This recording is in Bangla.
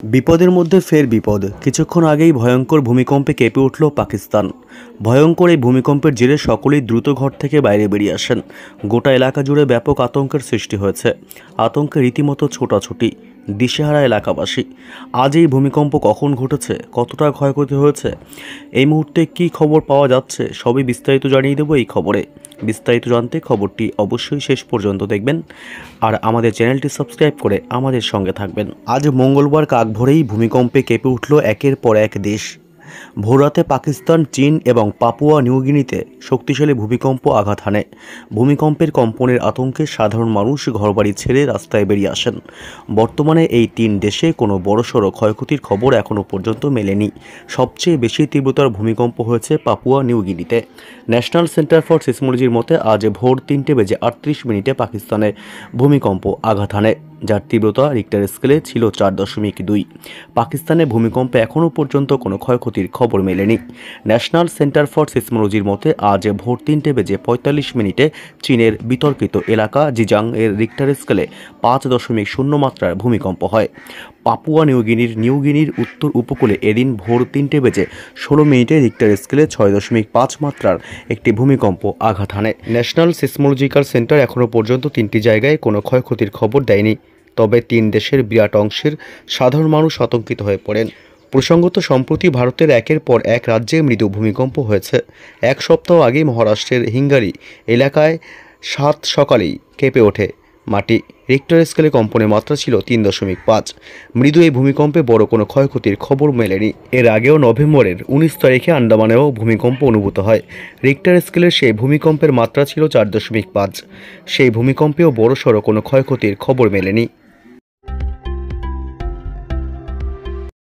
বিপদের মধ্যে ফের বিপদ। কিছুক্ষণ আগেই ভয়ঙ্কর ভূমিকম্পে কেঁপে উঠল পাকিস্তান। ভয়ঙ্কর এই ভূমিকম্পের জেরে সকলেই দ্রুত ঘর থেকে বাইরে বেরিয়ে আসেন। গোটা এলাকা জুড়ে ব্যাপক আতঙ্কের সৃষ্টি হয়েছে। আতঙ্কে রীতিমতো ছোটাছুটি, দিশেহারা এলাকাবাসী। আজ এই ভূমিকম্প কখন ঘটেছে, কতটা ক্ষয়ক্ষতি হয়েছে, এই মুহূর্তে কী খবর পাওয়া যাচ্ছে, সবই বিস্তারিত জানিয়ে দেবো এই খবরে। বিস্তারিত জানতে খবরটি অবশ্যই শেষ পর্যন্ত দেখবেন আর আমাদের চ্যানেলটি সাবস্ক্রাইব করে আমাদের সঙ্গে থাকবেন। আজ মঙ্গলবার কাক ভোরেই ভূমিকম্পে কেঁপে উঠল একের পর এক দেশ। ভোররাতে পাকিস্তান, চীন এবং পাপুয়া নিউগিনিতে শক্তিশালী ভূমিকম্প আঘাত হানে। ভূমিকম্পের কম্পনের আতঙ্কে সাধারণ মানুষ ঘরবাড়ি ছেড়ে রাস্তায় বেরিয়ে আসেন। বর্তমানে এই তিন দেশে কোনো বড়সড় ক্ষয়ক্ষতির খবর এখনও পর্যন্ত মেলেনি। সবচেয়ে বেশি তীব্রতার ভূমিকম্প হয়েছে পাপুয়া নিউগিনিতে। ন্যাশনাল সেন্টার ফর সিসমোলজির মতে আজ ভোর 3:38 পাকিস্তানে ভূমিকম্প আঘাত হানে, যার তীব্রতা রিক্টার স্কেলে ছিল 4.2। পাকিস্তানে ভূমিকম্পে এখনও পর্যন্ত কোনো ক্ষয়ক্ষতির খবর মেলেনি। ন্যাশনাল সেন্টার ফর সিসমোলজির মতে আজ ভোর 3:45 চীনের বিতর্কিত এলাকা জিজাং এর রিক্টার স্কেলে 5.0 মাত্রার ভূমিকম্প হয়। পাপুয়া নিউগিনির উত্তর উপকূলে এদিন ভোর 3:16 রিক্টার স্কেলে 6.5 মাত্রার একটি ভূমিকম্প আঘাত হানে। ন্যাশনাল সিসমোলজিক্যাল সেন্টার এখনও পর্যন্ত 3টি জায়গায় কোনো ক্ষয়ক্ষতির খবর দেয়নি। তবে তিন দেশের বিরাট অংশের সাধারণ মানুষ আতঙ্কিত হয়ে পড়েন। প্রসঙ্গত, সম্প্রতি ভারতের একের পর এক রাজ্যে মৃদু ভূমিকম্প হয়েছে। এক সপ্তাহ আগেই মহারাষ্ট্রের হিঙ্গারি এলাকায় সকালেই কেঁপে ওঠে মাটি। রিক্টার স্কেলে কম্পনের মাত্রা ছিল 3.5। মৃদু এই ভূমিকম্পে বড় কোনো ক্ষয়ক্ষতির খবর মেলেনি। এর আগেও নভেম্বরের 19 তারিখে আন্দামানেও ভূমিকম্প অনুভূত হয়। রিক্টার স্কেলের সেই ভূমিকম্পের মাত্রা ছিল 4.5। সেই ভূমিকম্পেও বড়সড় কোনো ক্ষয়ক্ষতির খবর মেলেনি।